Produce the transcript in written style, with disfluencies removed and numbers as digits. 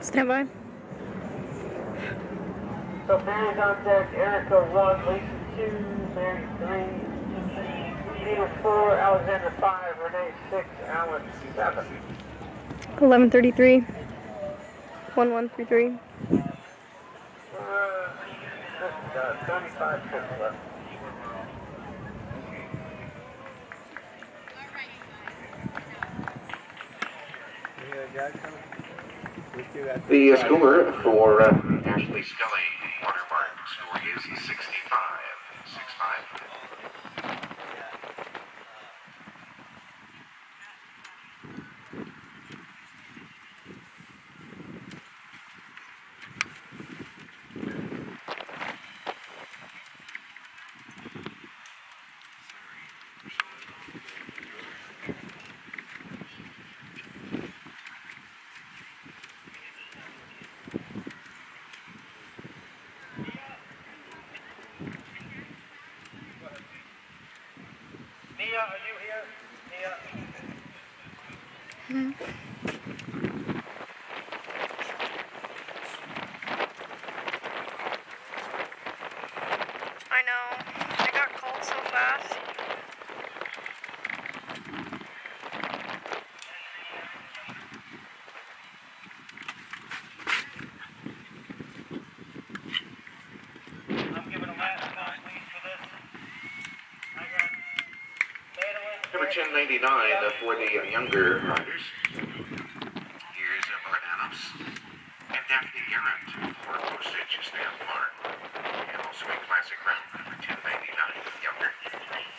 Stand by. So Mary's on deck, Erica 1, Lisa 2, Mary 3, Peter 4, Alexander 5, Renee 6, Alan 7. 11:33. 1133. 35 trips left. The score for Ashley Scully watermark score is 65. 65. Mia, are you here? Mia? I know. I got cold so fast. I'm giving a last call, please, for this. I got Madeline. Number 1099 for the younger riders. Here's Bart Adams and Daphne Garrett for Osage Stamp Farm. And also a classic round, number 1099 younger.